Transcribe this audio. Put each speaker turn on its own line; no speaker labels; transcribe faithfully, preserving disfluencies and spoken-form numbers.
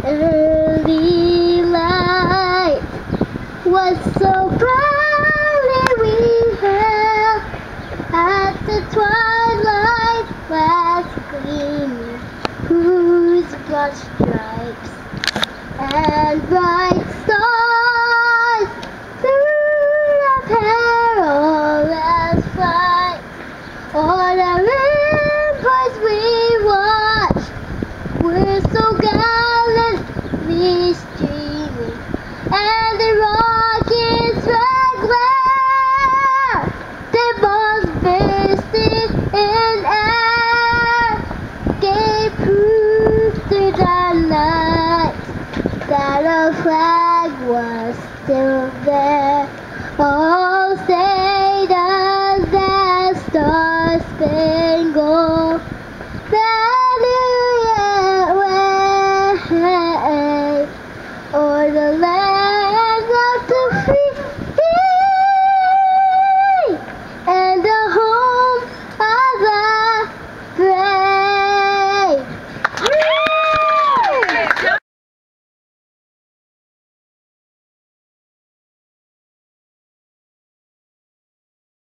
early light was so proudly we hailed at the twilight flash gleaming, whose broad stripes and bright stars through the perilous fight. On the ramparts we watched were so gallantly streaming, and the rockets' red glare, their balls bursting in air, gave proof through the night that our flag was still there. Oh, say does that star-spangled banner yet wave o'er the land